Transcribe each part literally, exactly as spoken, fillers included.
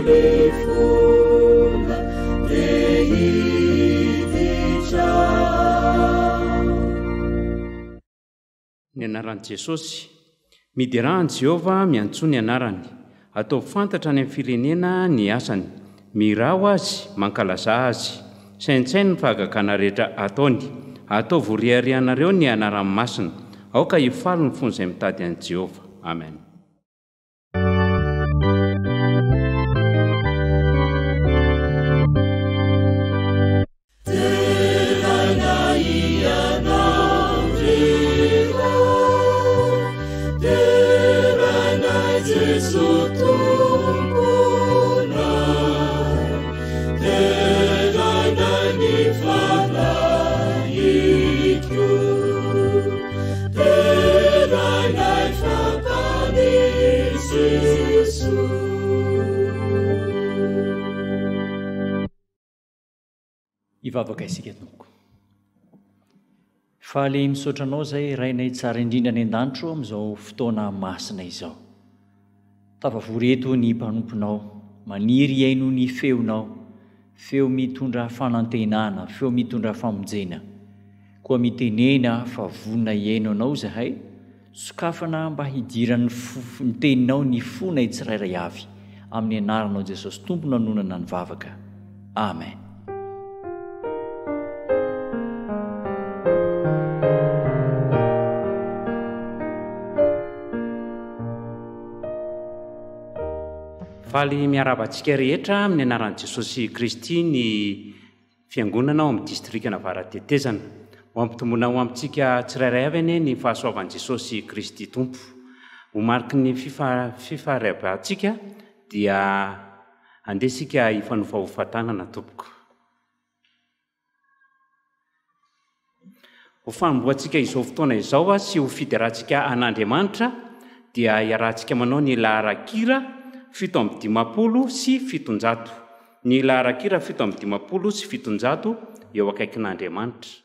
Ny anaran'i Jesosy, midirahany Jehovah miantso ny anarany, atao fantatra any amin'ny firenena ny asany, mirao azy, mankalaza azy, saintsainy ny fahagagana rehetra ataony, atao voariarianareo ny anarany masina, aoka hifaly ny fony izay mitady an'i Jehovah. Amen. Ivavaka isika tompo. Faly misaotra anao izay rainay tsara indrindra ny an-danitro amin'izao fotoana masina izao. Tafavory eto ny mpanomponao, maniry iaino ny feonao, feo mitondra fanantenana, feo mitondra famonjena, koa mitenena fa vonina iaino anao zahay, sokafana mba hidiran'ny ny teninao ny fonay tsirairay avy, amin'ny anaranao Jesosy Tompo nanonana ny vavaka. Amen. Faly miarabantsika rehetra amin'ny anaran'i Jesosy Kristy ny fiangonana ao amin'ny distrikta Navaratetezana. Ho ampitombona ho amintsika tsirairay avy ane ny fahasoavan'i Jesosy Kristy Tompo. Ho mariky ny fifahariabantsika dia andesika hifanofahofantanana tompoko. Ho fanomboantsika izao fotoana izao sy ho fiderahantsika an'Andriamanitra dia iarahantsika manao ny laharan-kira fito amby dimapolo sy fitonjato. Ny laharan-kira fito amby dimapolo sy fitonjato eo akaikin'Andriamanitra.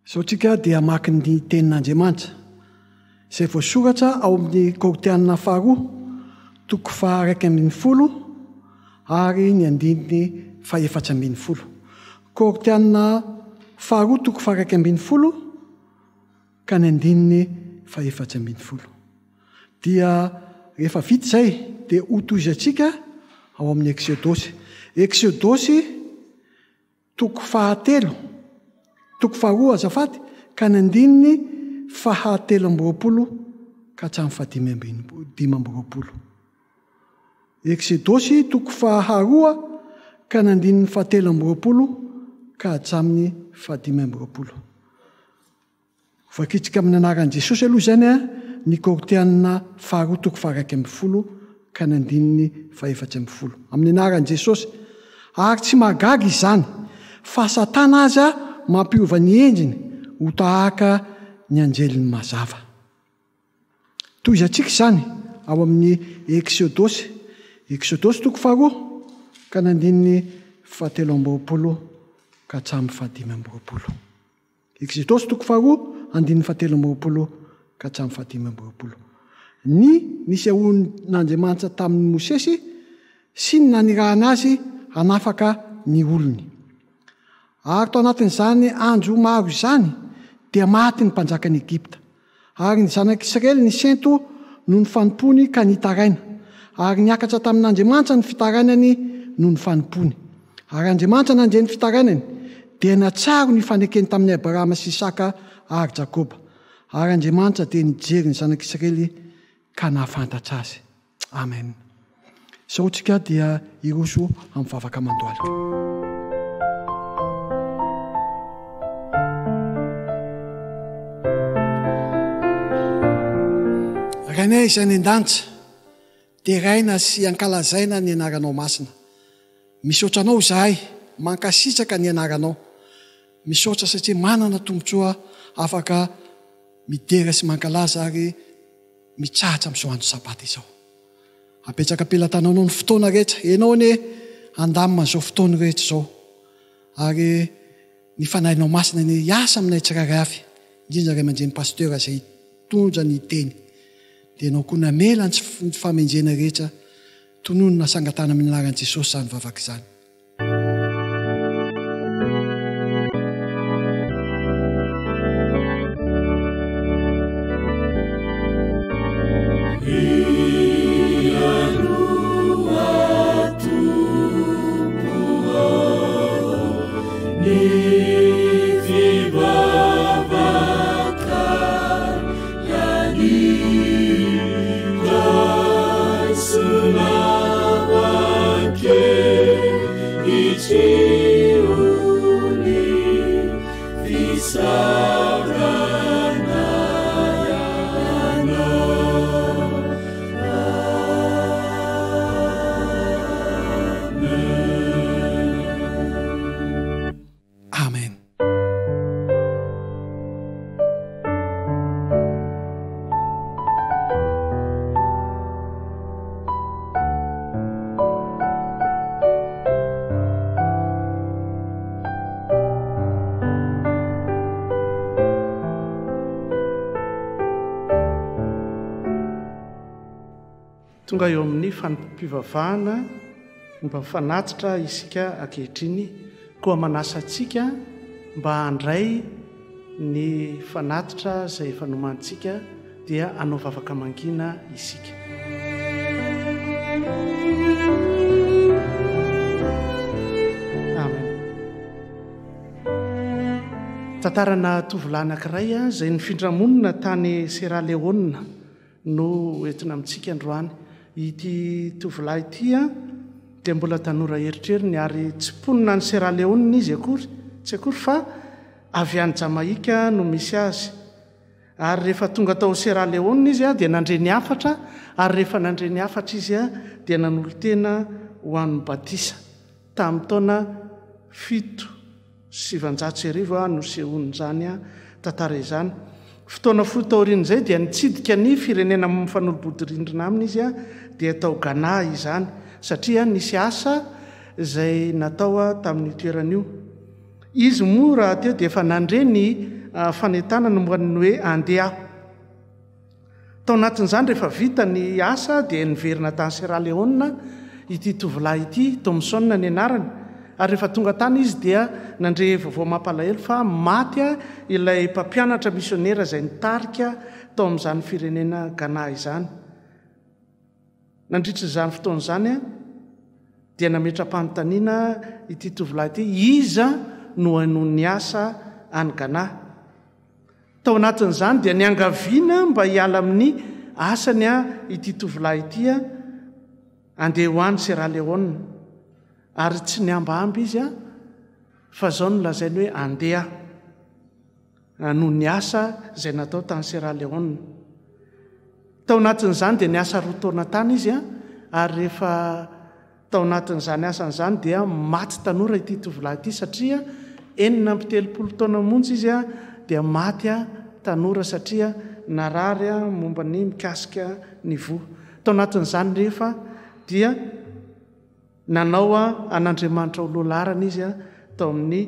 Sao tsika dia maki ny tenin'Andriamanitra izay voasoratra ao amin'ny Korinthiana faharoa toko faha iraika ambin'ny folo ary ny andininy faha efatra ambin'ny folo. Korinthiana faharoa toko faha iraika ambin'ny folo ka ny andininy faha efatra ambin'ny folo. Dia rehefa vita izay dia hotoizantsika ao amin'ny Eksodosy. Eksodosy toko fahatelo toko faharoa azafady ka ny andininy fahatelo amby roapolo ka hatramin'ny fahadimy amby roapolo. Eksodosy toko faharoa ka ny andininy fahatelo amby roapolo ka hatramin'ny fahadimy amby roapolo. Voakitsika amin'ny anaran'i Jesosy aloha izany a ny Korinthiana faharoa toko faha iraika ambin'ny folo ka ny andininy faha efatra ambin'ny folo. Amin'ny anaran'i Jesosy. Ary tsy mahagaga izany fa Satana aza mampiova ny endriny ho tahaka ny anjeliny mazava. Toizantsika izany ao amin'ny Eksodosy. Eksodosy toko faharoa ka ny andininy fahatelo amby roapolo ka hatramin'ny fahadimy amby roapolo. Eksodosy toko faharoa andininy fahatelo amby roapolo ka hatramin'ny fahadimy amby roapolo. Ny nisehoan'Andriamanitra tamin'ny Mosesy sy ny nanirahana azy hanafaka ny olony. Ary tao anatin'izany andro maro izany dia maty ny mpanjakan'i Egypta. Ary ny zanak'Israely ny sento no ny fanompony ka nitaraina. Ary niakatra tamin'Andriamanitra ny fitarainany no ny fanompony. Ary Andriamanitra nandre ny fitarainany dia natsaro ny fanekeny tamin'ny Abrahama sy Isaka ary Jakoba. Ary Andriamanitra dia nijery ny zanak'Israely ka nahafantatra azy. Amen. Sao tsika dia iroso amin'ny vavaka mandohalika. Rainay izay ny an-danitra dia raina sy ankalazaina ny anaranao masina. Misaotra anao izahay, mankasitraka ny anaranao. Misaotra satria manana tombotsoa afaka midera sy mankalaza ary mitsahatra amin'izao andro sabata izao. Apetraka am-pelantanao ny fotoana rehetra, ianao ane andamina izao fotoana rehetra izao. Ary ny fanahinao masina ny hiasa aminay tsirairay avy, indrindra ray aman-dreny pasteur izay tondra ny teny. Dia ianao koa namela ny famenjena rehetra tonono na sangatana amin'ny anaran'i Jesosy izany vavaka izany. Tonga eo amin'ny fanampivavahana mba fanatitra isika ankehitriny, koa manasa antsika mba handray ny fanatitra izay efa nomantsika dia anao vavaka mangina isika. Amen. Tantarana tovolahy anankiray izay nifindramonina tany Sierra Leone no entina amintsika androany. Ity tovolahy ity dia mbola tanora eritreriny ary tsy mponina ny Sierra Leone izy akory, tsy akory fa avy any Jamaika no misy azy. Ary rehefa tonga tao Sierra Leone izy dia nandre ny afatra, ary rehefa nandre ny afatra izy dia nanolo-tena ho an'ny batisa. Tamin'ny taona fito sy sivanjato sy arivo no sehoan'izany tantara izany. Fotoana folo taorian'izay dia nitsidika ny firenena mifanolobodorindrina aminy izy dia tao Ghana izany, satria nisy asa izay natao tamin'ny toerana io. Izy moa raha teo dia efa nandre ny fanentana no moaniny hoe andeha tao anatin'izany rehefa vita ny asa dia niverina tany Sierra Leone ity tovolahy ity Thomson ny anarany ary rehefa tonga tany izy dia nandre vaovao mampalahelo fa maty ilay mpampianatra misionera izay nitarika tao amin'izany firenena Ghana izany. Nandritra izany fotoan'izany dia nametram-panontaniana ity tovolahy ity iza no hanony asa any Ghana. Tao anatin'izany dia niangaviana mba hiala amin'ny asany a ity tovolahy ity andeha ho any Sierra Leone ary tsy niambamby izy a fa zao no lazainy hoe andeha noho ny asa izay natao tany Sierra Leone. Tao anatin'izany dia niasa roa taona tany izy a ary rehefa tao anatin'izany asan'izany dia maty tanora ity tovolahy ity satria enina amby telopolo taona montsy izy a dia maty a tanora satria narary a momba ny mikasika ny voa. Tao anatin'izany rehefa dia nanao a an'Andriamanitra ho lohalarana izy a tao amin'ny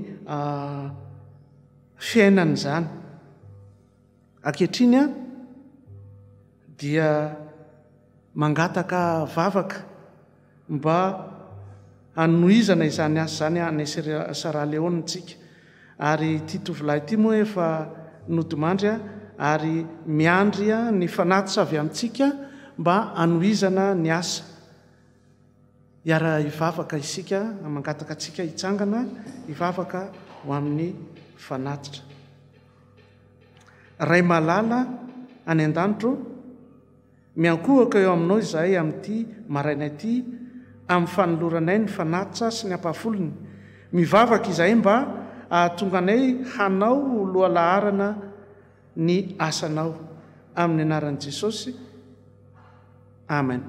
fiainana izany. Ankehitriny a dia mangataka vavaka mba hanohizana izany asa izany any Sierra Leone tsika ary ity tovolahy ity moa efa nodimandry ary miandry ny fanatitra avy amintsika mba hanohizana ny asa. Iara hivavaka isika mangataka atsika hitsangana hivavaka ho amin'ny fanatitra. Ray malala any an-danitro miankohaka eo aminao izahay amin'ity maraina ity amin'ny fanoloranay ny fanatitra sy ny ampahafolony. Mivavaka izahay mba ahatonganay hanao lohalaharana ny asanao amin'ny anaran'i Jesosy. Amen.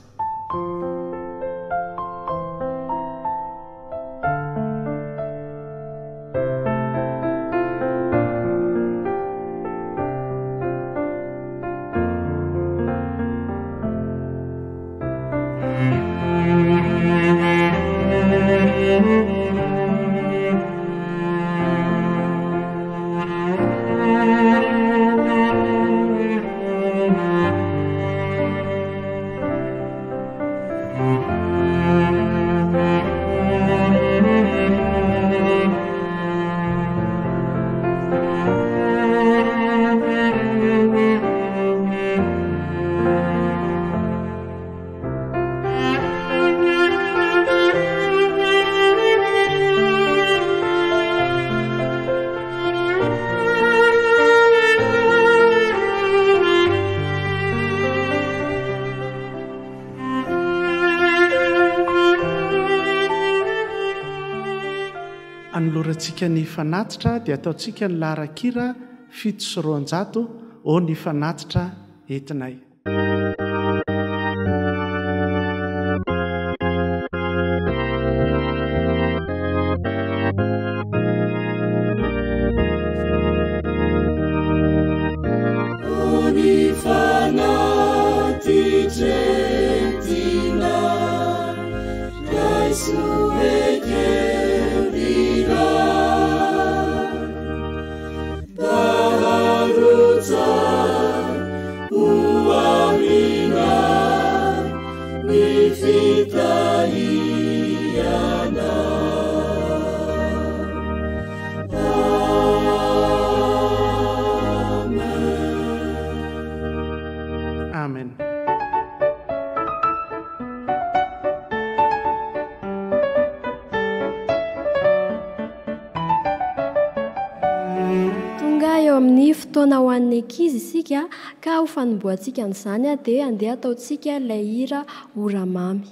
Anolorantsika ny fanatitra dia ataontsika ny laharan-kira fito sy roanjato o ny fanatitra entinay. Amen. Tonga eo amin'ny fotoana ho an'ny ankizy isika ka ho fanomboantsika an'izany dia andeha ataontsika ilay hira oramamy.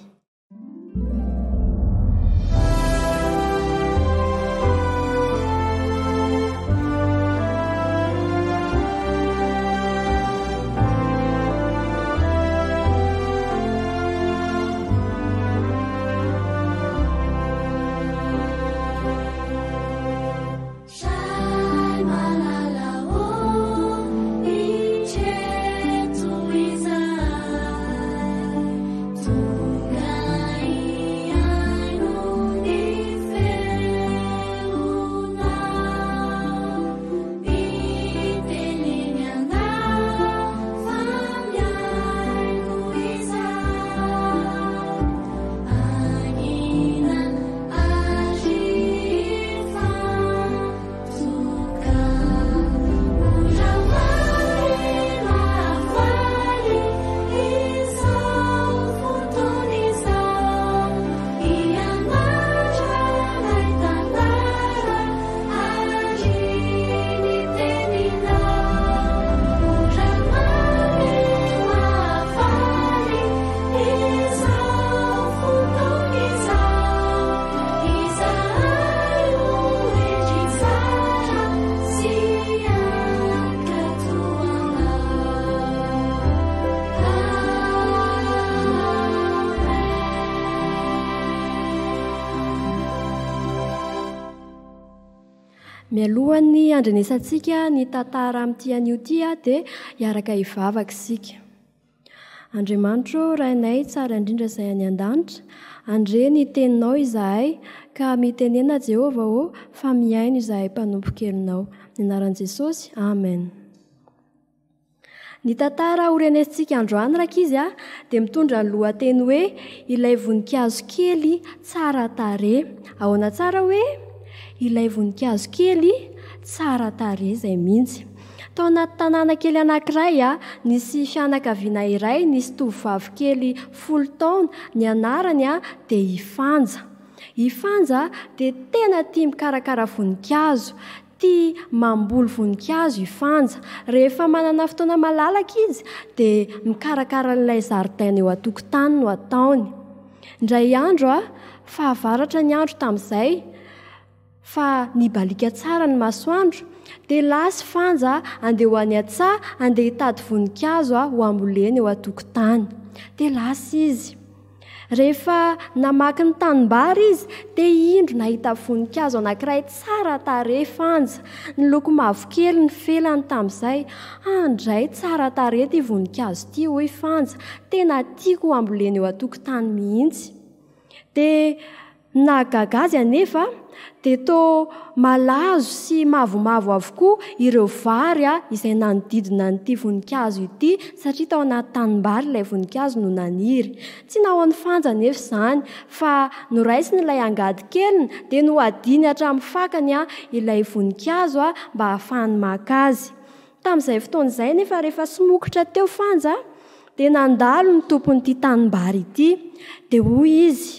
Tunga mialohany andrenesantsika ny tantara amin'ity anio ty a dia hiaraka hivavaka isika. Andriamanitro rainay tsara indrindra izay any an-danitra, andre ny teninao izahay ka mitenena Jehovah ô fa miaino izahay mpanompo-kelinao. Ny anaran'i Jesosy, amen. Ny tantara horenesintsika androany rakizy a dia mitondra ny lohateny hoe ilay voninkazo kely tsara tarehy. Ahoana tsara hoe ilay voninkazo kely tsara tarehy izay mihitsy. Tao anaty tanàna kely anankiray a nisy fianakaviana iray nisy tovovavy kely folo taona, ny anarany a dia Ifanja. Ifanja dia tena tia mikarakara voninkazo, tia mamboly voninkazo Ifanja. Rehefa manana fotoana malalaka izy dia mikarakara ilay zaridaina eo an-tokotany no ataony. Indray andro a fahavaratra ny andro tamin'izay fa nibalika tsara ny masoandro dia lasy Ifanja andeha ho any an-tsaha, andeha hitady voninkazo a ho amboleny eo an-tokotany. Dia lasy izy. Rehefa namaky ny tanimbary izy dia indro nahita voninkazo anankiray tsara tarehy Ifanja. Ny loko mavokely ny felany tamin'izay. Andray tsara tarehy ity voninkazo ity hoy Ifanja, tena tiako ho amboleny eo an-tokotany mihitsy. Dia nahagaga azy anefa dia toa malazo sy mavomavo avokoa ireo vary a izay nanodidina n'ity voninkazo ity satria tao anaty tanimbary ilay voninkazo no naniry. Tsy nahoan'ny Ifanja nefa izany fa noraisiny ilay angady keliny dia noadiny hatramin'ny fakany a ilay voninkazo a mba ahafahany maka azy. Tamin'izay fotoana izay nefa rehefa somokotra teo Ifanja dia nandalo ny tompon'ity tanimbary ity dia hoy izy,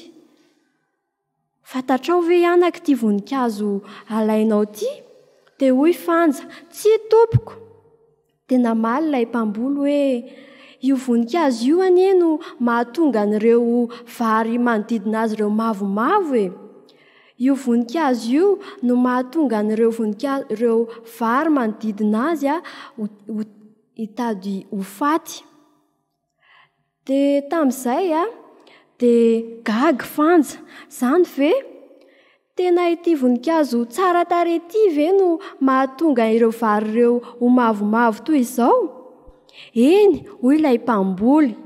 fantatrao ve anak ity voninkazo alainao ity? Dia hoy Ifanja, tsy tompoko. Dia namaly ilay mpamboly hoe io voninkazo io anie no mahatonga an'ireo vary manodidina azy ireo mavomavo e. Io voninkazo io no mahatonga an'ireo voninkazo ireo vary manodidina azy a hitady ho faty. Dia tamin'izay a dia gaga Ifanja, izany ve? Tena ity voninkazo tsara tarehy ity ve no mahatonga ireo vary ireo ho mavomavo toy izao? Eny, hoy ilay mpamboly.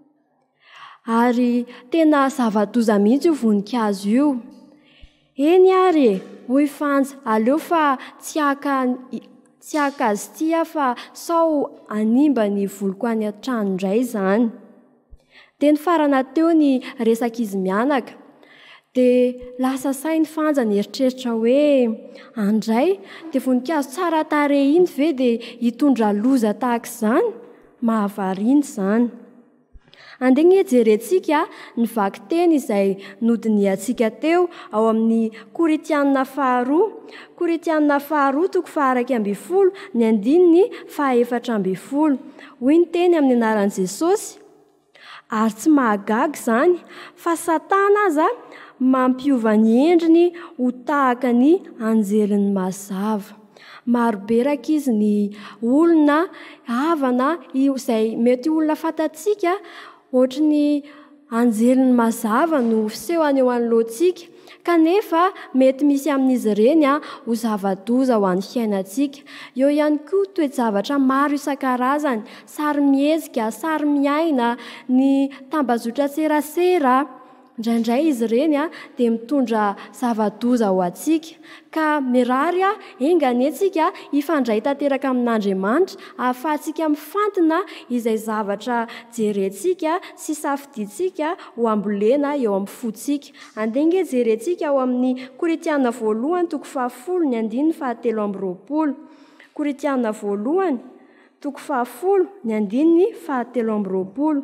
Ary tena zava-doza mihitsy io voninkazo io. Eny ary, hoy Ifanja, aleo fa tsy haka tsy haka azy ity aho fa sao hanimba ny voliko any an-trano indray izany. Dia ny farana teo ny resaka izy mianaka. Dia lasa sainy Ifanja nieritreritra hoe andray dia voninkazo tsara tarehy iny ve dia hitondra loza tahaka izany? Mahavariana izany. Andeha ny jerentsika ny vaky teny izay nodiniantsika teo ao amin'ny Koritianina faharoa. Koritianina faharoa toko faha iraika ambin'ny folo ny andininy faha efatra ambin'ny folo. Hoy ny teny amin'ny anaran'i Jesosy. Ary tsy mahagaga izany fa Satana aza mampiova ny endriny ho tahaka ny anjelin'ny mazava. Marobe rakizy ny olona havana izay mety olona fantatsika ohatra ny anjelin'ny mazava no fisehony eo anoloantsika kanefa mety misy amin'izy ireny a ho zava-doza ho an'ny fiainantsika. Eo ihany koa toe-javatra maro isan-karazany, sary mihezika, sary miaina, ny tambazotra serasera. Indraindray izy ireny a dia mitondra zava-doza ho antsika ka mirary a enganetsika hifandray tanteraka amin'Andriamanitra ahafahantsika mifantina izay zavatra jerentsika sy safidintsika ho ambolena eo amin'ny fontsika. Andeha jerentsika ao amin'ny Koritianina voalohany toko fahafolo ny andininy fahatelo amby roapolo. Koritianina voalohany toko fahafolo ny andininy fahatelo amby roapolo.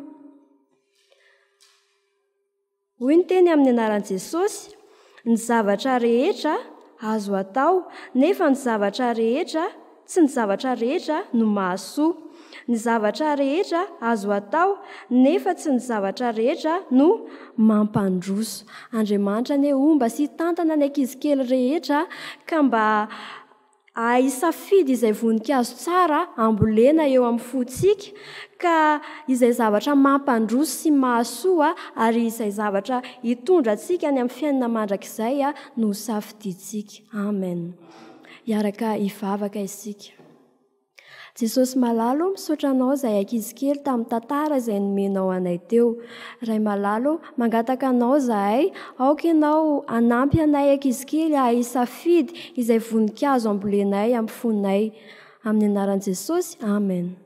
Hoy ny teny amin'ny anaran'i Jesosy, ny zavatra rehetra azo atao, nefa ny zavatra rehetra, tsy ny zavatra rehetra no mahasoa. Ny zavatra rehetra azo atao, nefa tsy ny zavatra rehetra no mampandroso. Andriamanitra anie omba sy tantana ny ankizy kely rehetra ka mba ahisafidy izay voninkazo tsara ambolena eo amin'ny fontsika ka izay zavatra mampandroso sy mahasoa ary izay zavatra hitondra antsika any amin'ny fiainana mandrakizay no safidintsika. Amen. hiaraka hivavaka isika. Jesosy malalo misaotra anao izay ankizy kely tamin'ny tantara izay nomenao anay teo. Ray malalo mangataka anao izahay, aoka ianao anampy anay ankizy kely hisafidy izay voninkazo ambolenay amin'ny fonay. Amin'ny anaran'i Jesosy, amen.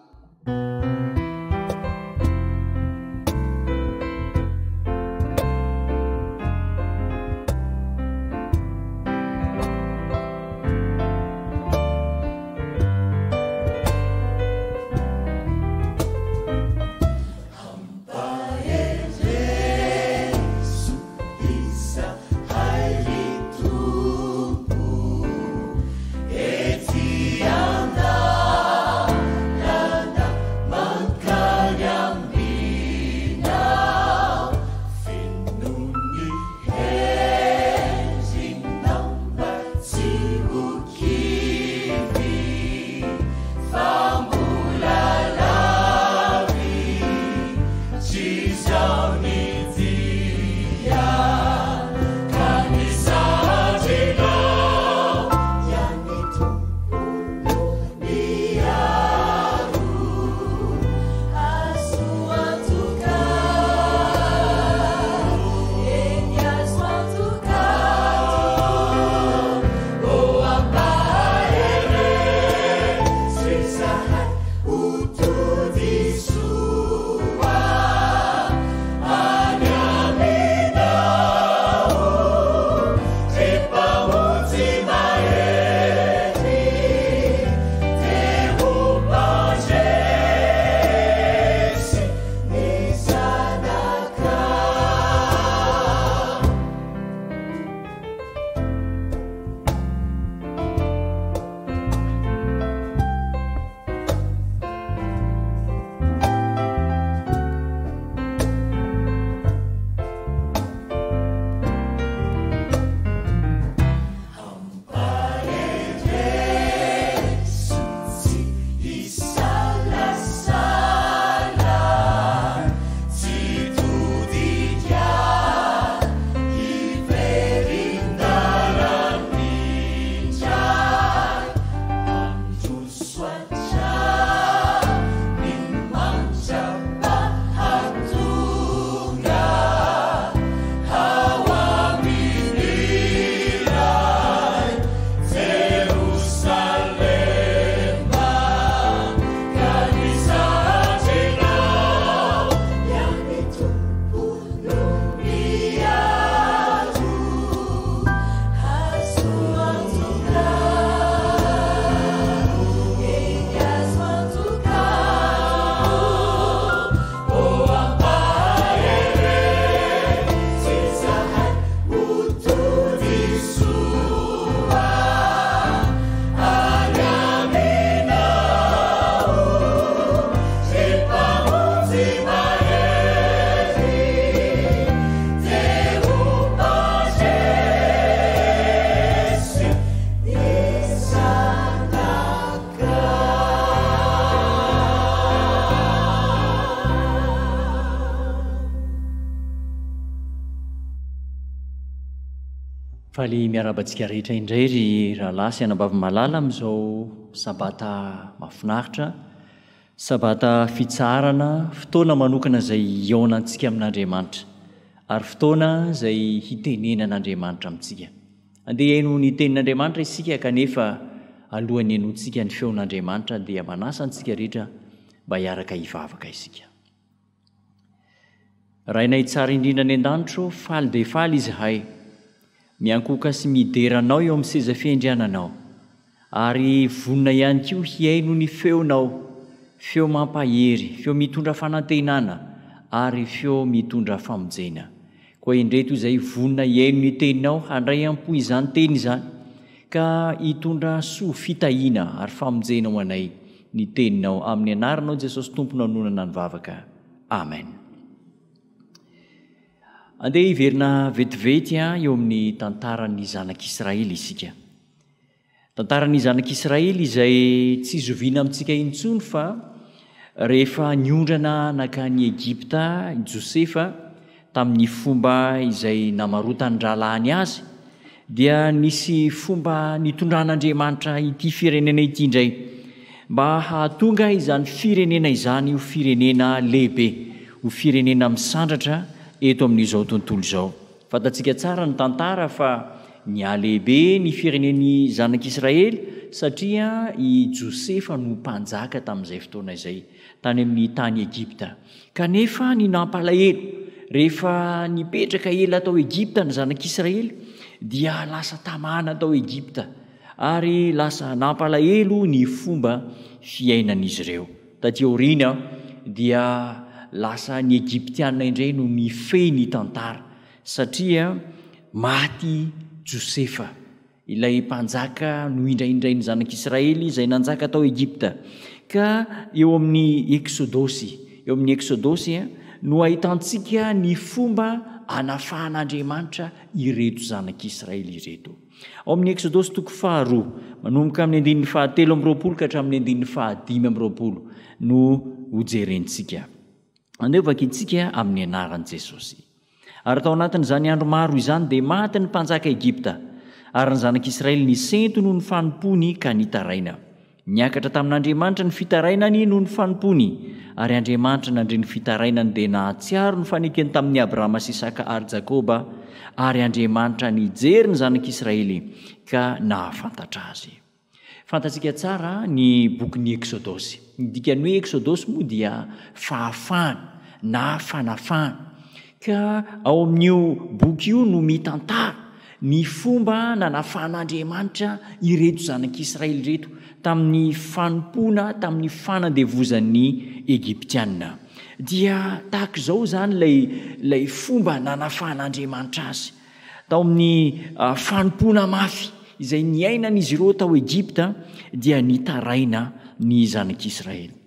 faly miarabantsika rehetra indray ry rahalasy anambavy malala amin'izao sabata mahafinaritra, sabata fitsarana, fotoana manokana izay iaonantsika amin'Andriamanitra ary fotoana izay hitenena an'Andriamanitra amintsika. Andeha haino ny tenin'Andriamanitra isika kanefa alohan'ny hainontsika ny feon'Andriamanitra dia manasa antsika rehetra mba hiaraka hivavaka isika. Rainay tsara indrindra ny an-danitro, faly dia faly izahay, miankoka sy mideranao eo amin'ny seza fiandriananao, ary vonina ihany koa hiaino ny feonao, feo mampahery, feo mitondra fanantenana ary feo mitondra famonjena. Koa indreto izay vonina hiaino ny teninao, handray ampo izany teny izany, ka hitondra soa fitahiana ary famonjena ho anay ny teninao, amin'ny anaranao Jesosy Tompona nonana ny vavaka. Amen. Andeha hiverina vetivety eo amin'ny tantaran'ny zanak'Israely isika. Tantaran'ny zanak'Israely izay tsy zoviana amintsika intsony fa rehefa niondrana nakany Egipta Josefa tamin'ny fomba izay namarotany ralahany azy, dia nisy fomba nitondran'andriamanitra ity firenena ity indray mba hahatonga izany firenena izany ho firenena lehibe ho firenena misandratra eto amin'izao tontolo izao. Fantatsika tsara ny tantara fa nialehibe ny fireneny zanak'Israely satria i Josefa no mpanjaka tamin'izay fotoana izay tany amin'ny tany Egipta. Kanefa ny nampalahelo rehefa nipetraka ela tao Egipta ny zanak'Israely dia lasa tamana tao Egipta ary lasa nampalahelo ny fomba fiainan'izy ireo. Taty aoriana dia lasa ny Egiptiana indray no nifehy ny tantara satria maty Josefa, ilay mpanjaka no indraindray ny zanak'Israely izay nanjaka tao Egipta. Ka eo amin'ny Exodosy, eo amin'ny Exodosy no ahitantsika ny fomba anafahan'Andriamanitra ireto zanak'Israely ireto. Ao amin'ny Exodosy toko faharoa manomboka amin'ny andininy fahatelo amby roapolo ka hatramin'ny andininy fahadimy amby roapolo no hojerentsika. Andeo vakintsika amin'ny anaran'i Jesosy. Ary tao anatin'izany andro maro izany dia maty ny mpanjaka Egipta, ary ny zanak'Israely nisento noho ny fanompony ka nitaraina. Niakatra tamin'Andriamanitra ny fitarainany noho ny fanompony, ary Andriamanitra nandre ny fitarainany dia nahatsiaro ny fanekeny tamin'ny Abrahama sy Isaka ary Jakoba, ary Andriamanitra nijery ny zanak'Israely ka nahafantatra azy. Fantatsika tsara ny bokin'ny Exodosy. Ny dikan'ny hoe Exodosy moa dia fahafahana na fanafahana. Ka ao amin'io boky io no mitantara ny fomba nanafahan'Andriamanitra ireto zanak'Israely ireto tamin'ny fanompona, tamin'ny fanandevozan'ny Egiptiana. Dia tahaka izao zany lay, lay fomba nanafahan'Andriamanitra azy. Tao amin'ny uh, fanompona mafy izay niainan'izy ireo tao Egipta dia nitaraina ny zanak'Israely.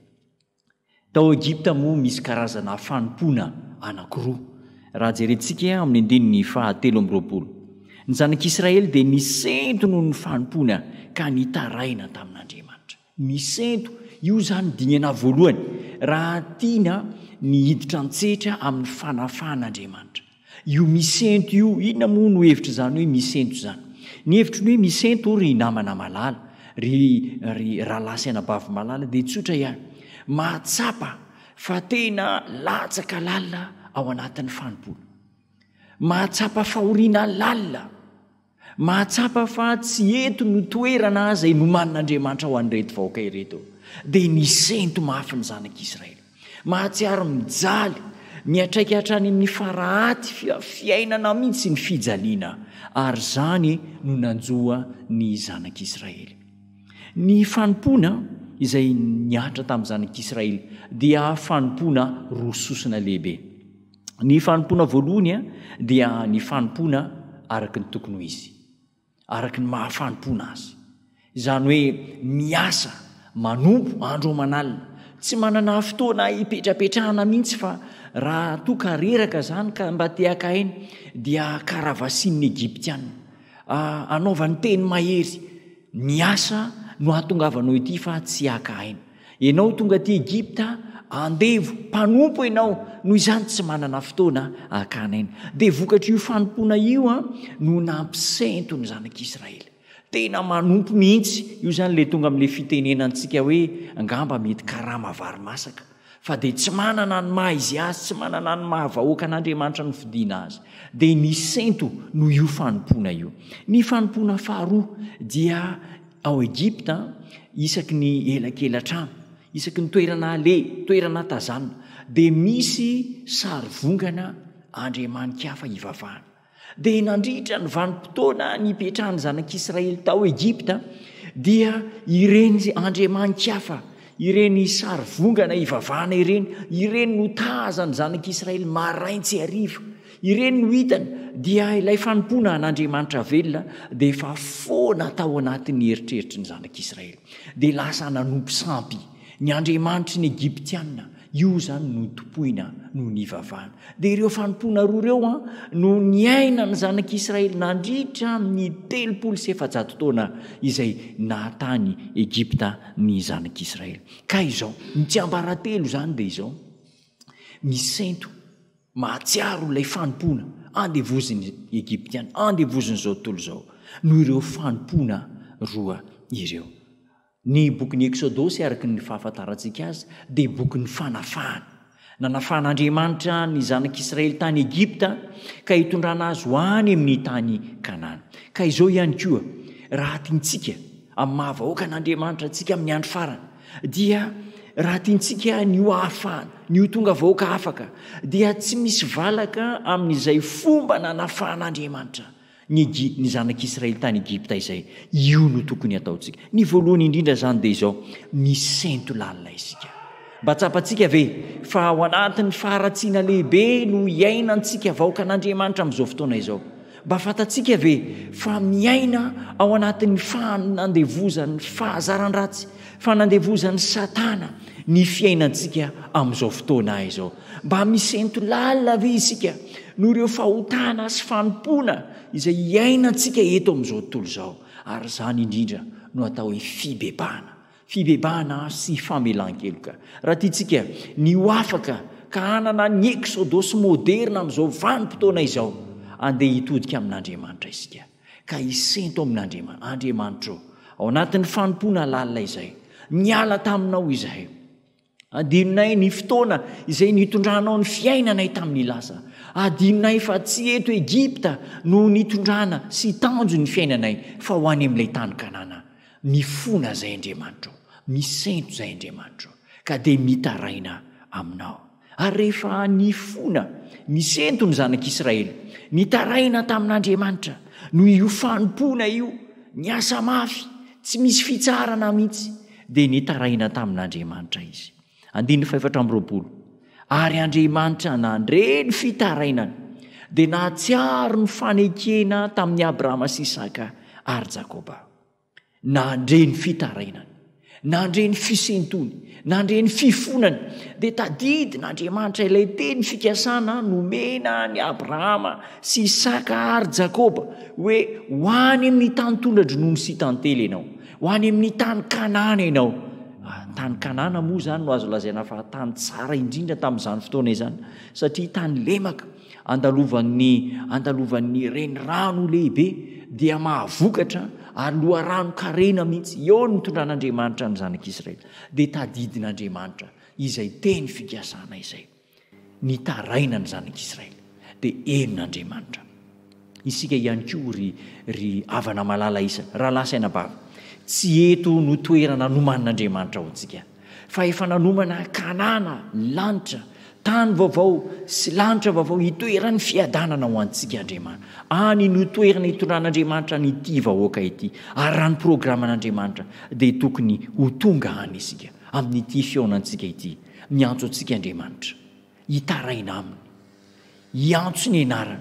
Tao Egipta moa misy karazana fanompona anankiroa. Raha jerentsika amin'ny andininy fahatelo amby roapolo. Ny zanak'Israely dia nisento noho ny fanompona ka nitaraina tamin'Andriamanitra. Nisento, io zany dingana voalohany raha tiana ny hiditra antsetra amin'ny fanafahan'Andriamanitra. Io misento io, inona moa no hevitra zany hoe misento zany? Ny hevitry ny hoe misento ry namana malala, ry, ry rahalasy anabavy malala dia tsotra ihany. Mahatsapa fa tena latsaka lalina ao anatin'ny fanompona. Mahatsapa fahoriana lalina. Mahatsapa fa tsy eto no toerana izay nomanin'Andriamanitra ho an'ireto vahoaka ireto. Dia nisento mafy ny zanak'Israely. Mahatsiaro mijaly, miatraika hatrany amin'ny farahaty fiainana mihitsy ny fijaliana. Ary zany no nanjoa ny zanak'Israely. Ny fanompona izay niatra tamin'ny zanak'Israely dia fanompona roa sosona lehibe. Ny fanompona voalohany dia ny fanompona araky ny tokony ho izy, araky ny mahafanompona azy. Izany hoe miasa, manompo andro manalina, tsy manana fotoana hipetrapetrahana mihitsy fa raha toa ka reraka zany ka mba te haka ainy dia karavasin'ny Egiptiana. Uh, anaovany teny mahery, miasa no hahatongavanao ity fa tsy haka ainy. Ianao tonga ty Egipta, andevo, mpanompo ianao, noho izany tsy manana fotoana hakanaina. Dia vokatry io fanompona io a, no nampisento ny zanak'Israely. Tena manompo mihitsy, io zany le tonga amin'le fitenenantsika hoe angamba mety karama vary masaka. Fa dia tsy manana ny maha izy azy, tsy manana ny mahavahoaka an'Andriamanitra ny fidiana azy. Dia nisento no io fanompona io. Ny fanompona faharoa dia ao Egipta, isaky ny elakelatrano, isaky ny toerana ale, toerana tazanina, dia misy sarivongana Andriamanitra hafa hivavahana. Dia nandritra ny vanim-potoana nipetrahany zanak'Israely tao Egipta, dia ireny Andriamanitra hafa, ireny sarivongana hivavahana ireny, ireny no tazany zanak'Israely maraintsy hariva, ireny no hitany dia ilay fanompona an'Andriamanitra velona dia efa foana tao anatin'ny eritreritry ny zanak'Israely. Dia lasa nanompo sampy ny Andriamanitry ny Egiptiana, io zany no topoina no nivavahana. Dia ireo fanompona roa ireo a no niaina ny zanak'Israely nandritra ny telopolo sy efajato taona izay nahatany Egipta ny zanak'Israely. Ka izao, ny tsiambaratelo zany dia izao, misento, mahatsiaro ilay fanompona andevoziny egiptiana andevoziny zao tontolo zao noho ireo fanompoana roa ireo. Ny bokyny eksodosy araky ny fahafantarantsika azy dia bokyny fanafahana. Nanafahan'Andriamanitra ny zanak'Israely tany Egipta ka hitondrana azy ho any amin'ny tany Kanana. Ka izao ihany koa raha tiantsika amin'ny mahavahoaka an'Andriamanitra antsika amin'ny andro farany dia raha tiantsika ny ho ahafahana ny ho tonga vahoaka afaka dia tsy misy valaka amin'izay fomba nanafahan'Andriamanitra ny ny zanak'Israely tany Egipta izay io no tokony ataontsika. Ny voalohany indrindra zany dia izao misento lalina isika. Mba tsapantsika ve fa ao anatin'ny faharatsiana lehibe no iaina antsika vahoaka an'Andriamanitra amin'izao fotoana izao. Mba fantatsika ve fa miaina ao anatin'ny fanandevozan'ny fahazaran-dratsy, fanandevozan'ny Satana ny fiainantsika amin'izao fotoana izao. Mba misento lalina ve isika no ireo fahotana sy fanompoana izay iainantsika eto amin'izao tontolo izao. Ary zany indrindra no atao hoe fibebahana. Fibebahana sy famelan-keloka. Raha tiantsika ny ho afaka ka hanana ny eksodosy moderna amin'izao vanim-potoana izao, andeha hitodika amin'Andriamanitra isika ka hisento amin'Andriamanitra. Andriamanitra ao anatin'ny fanompoana lalina izay niala taminao izahay, adinonay ny fotoana izay nitondranao ny fiainanay tamin'ny lasa, adinonay fa tsy eto Egipta no nitondrana sy tanjo ny fiainanay fa ho any amin'ilay tany Kanana. Mifona zay Andriamanitra, misento zay Andriamanitra ka dia mitaraina aminao. Ary rehefa nifona misento ny zanak'Israely nitaraina tamin'Andriamanitra no io fanompoana io niasa mafy tsy misy fitsarana mihitsy dia nitaraina tamin'Andriamanitra izy. Andiny faefatra amby roapolo. Ary Andriamanitra nandre ny fitarainana dia nahatsiaro ny fanekena tamin'ny Abrahama sy Isaka ary Jakoba. Nandre ny fitarainana, nandre ny fisentony, nandre ny fifonany dia tadidin'Andriamanitra ilay teny fikasana nomena ny Abrahama sy Isaka ary Jakoba hoe ho any amin'ny tany tondra-dronono sy tantely ianao, ho any amin'ny tany Kanana ianao. Tany Kanana moa zany no azo lazaina fa tany tsara indrindra tamin'izany fotoana izany satria tany lemaka andalovan'ny andalovan'ny renirano lehibe dia mahavokatra ary loharano karena mihitsy. Eo ny mitondran'Andriamanitra ny zanak'Israely dia tadidin'Andriamanitra izay teny fikasana izay nitaraina ny zanak'Israely dia henon'Andriamanitra. Isika ihany koa ry ry havana malala isa raha lasaina bava, tsy eto no toerana nomanin'Andriamanitra ho antsika fa efa nanomana Kanana, lanitra, tany vaovao sy lanitra vaovao hitoeran'ny fiadanana ho antsika Andriamanitra. Any no toerana hitondran'Andriamanitra nyity vahoaka ity. Ary raha ny programan'Andriamanitra dia tokony ho tonga any isika amin'ity fionantsika ity. Miantso antsika Andriamanitra hitaraina aminy, hiantso ny anarana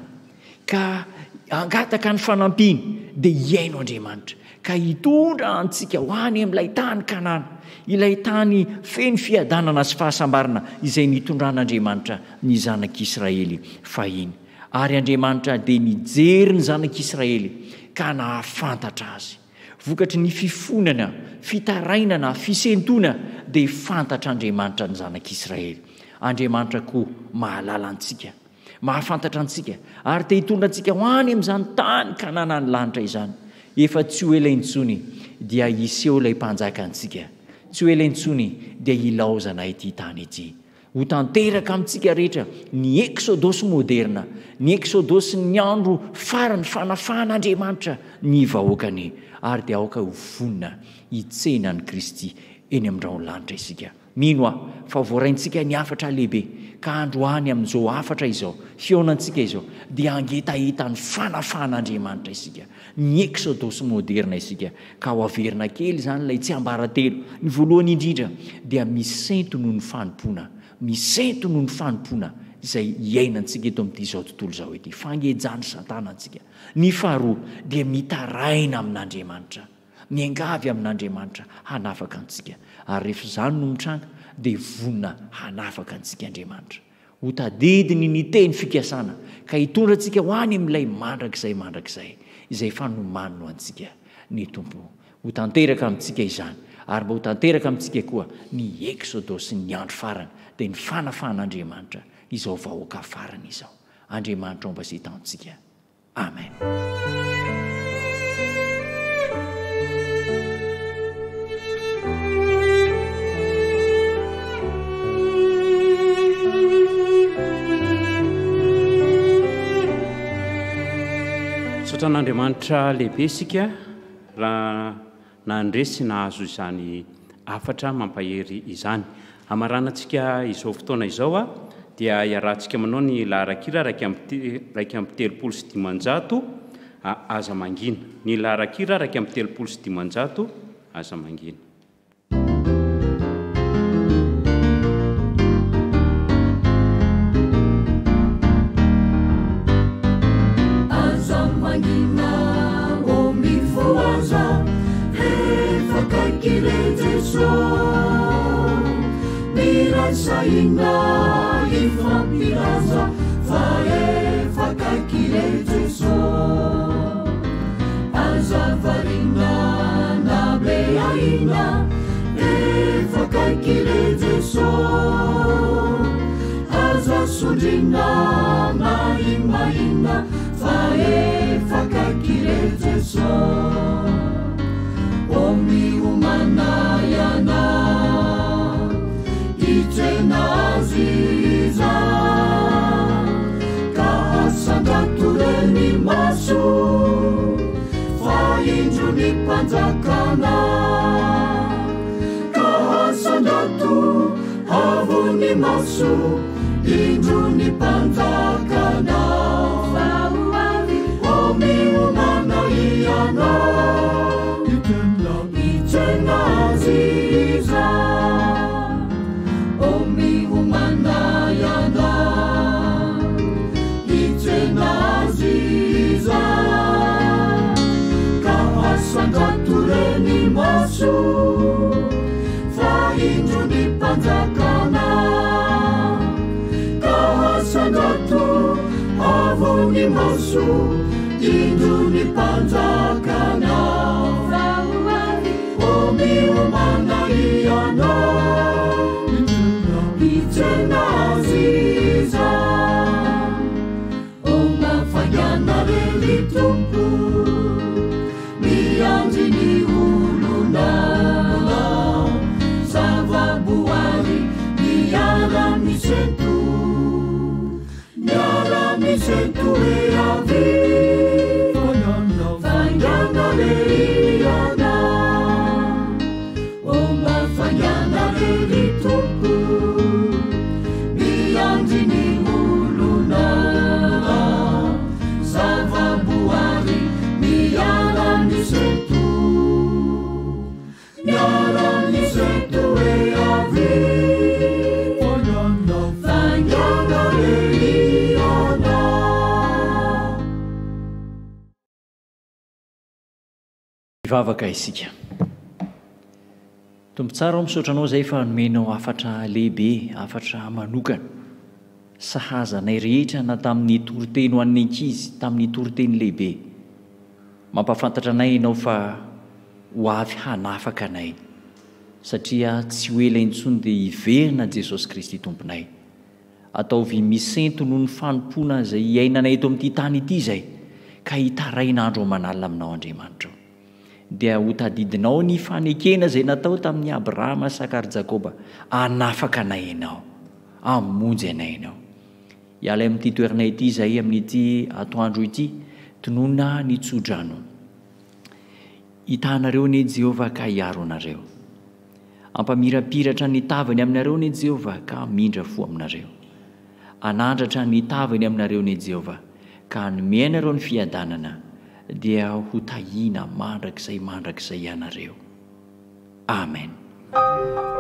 ka angataka ny fanampiany dia hiaino Andriamanitra ka hitondra antsika ho any amin'ilay tany Kanana, ilay tany feno fiadanana sy fahasambarana izay nitondran'Andriamanitra ny zanak'Israely fahiny. Ary Andriamanitra dia nijery ny zanak'Israely ka nahafantatra azy. Vokatry ny fifonana, fitarainana, fisentona dia fantatr'Andriamanitra ny zanak'Israely. Andriamanitra koa mahalala antsika, mahafantatra antsika ary te hitondra antsika ho any amin'izany tany Kanana ny lanitra izany. Efa tsy ho ela intsony dia hiseho ilay mpanjaka antsika, tsy ho ela intsony dia hilaozana ity tany ity. Ho tanteraka amintsika rehetra ny eksodosy moderna, ny eksodosy ny andro farany fanafahan'Andriamanitra ny vahoakany, ary dia aoka ho vonina hitsena ny Kristy eny amin'irao lanitra isika. Mino aho fa voaraintsika ny afatra lehibe ka andro any amin'izao afatra izao, fionantsika izao dia angetaheta ny fanafahan'Andriamanitra isika, ny eksodosy moderna isika ka ho averina kely zany ilay tsy ambaratelo. Ny voalohany indrindra dia misento noho ny fanompoana, misento noho ny fanompoana izay iainantsika eto amin'ity izao tontolo izao ity, fangejany Satana antsika. Ny faharoa dia mitaraina amin'Andriamanitra, miangavy amin'Andriamanitra hanafaka antsika. Ary rehefa zany no mitranga dia vonina hanafaka antsika Andriamanitra. Ho tadidiny ny teny fikasana ka hitondra antsika ho any amin'ilay mandrakizay mandrakizay izay fanomanino antsika ny Tompo. Ho tanteraka amintsika izany ary mba ho tanteraka amintsika koa ny eksodosy ny andro farany dia ny fanafahan'Andriamanitra izao vahoaka farany izao. Andriamanitra omba sy tantsika. Amen. Sotran'Andriamanitra lehibe isika raha nandresy nahazo izany afatra mampahery izany. Amaranantsika izao fotoana izao a dia iarahantsika manao ny laharakira raika amby telopolo sy dimanjato aza mangina. Ny laharakira raika amby telopolo sy dimanjato aza mangina. Saina ifampiraza fa efa kakile Jesu azavarina na beaina efa kakile Jesu azasundrina maimaina fa efa kakile Jesu omiumana yana Itenaziza kahasangatureni masu fainjuni panjakana kahasangatu havuni masu injuni panjakana omiumana iyana Itenaziza Sangatureni masu fainjuni panjakana kahasangatu havuni masu injuni panjakana omiumana iyana itenaziza omafayana lelitumpu Mianjini uluna Savabuari Miara misentu Miara misentu eavi Fayana leiana Oma fayana leilitumpu Mianjini uluna Savabuari Miara misentu Miara misentu eavi Fayana leiana Ivavaka isika. Tompo tsara misaotranao izay fa nomenao afatra lehibe, afatra manokana. Sahazanay rehetra na tamin'ny toroteny ho an'ny ankizy, tamin'ny toroteny lehibe. Mampafantatra anay ianao fa ho avy hanafaka anay satria tsy ho ela intsony dia hiverina Jesosy Kristy tomponay. Ataovy misento noho ny fanompoana izay iainanay eto amin'ity tany ity izay ka hitarain'andro aman'alina aminao Andriamanitra. Dia ho tadidinao ny fanekena izay natao tamin'ny Abrahama, Sakary, Jakoba, hanafaka anay ianao, hamonjy anay ianao. Hiala amin'ity toerana ity izay amin'ity atoandro ity tonona ny tsodrano. Hitanareo ny Jehovah ka hiaro anareo. Ampamirapiratra ny tavany aminareo ny Jehovah ka mindra fo aminareo. Anandratra ny tavany aminareo ny Jehovah ka hanome anareo ny fiadanana dia ho tahina mandrakizay mandrakizay ianareo. Amen.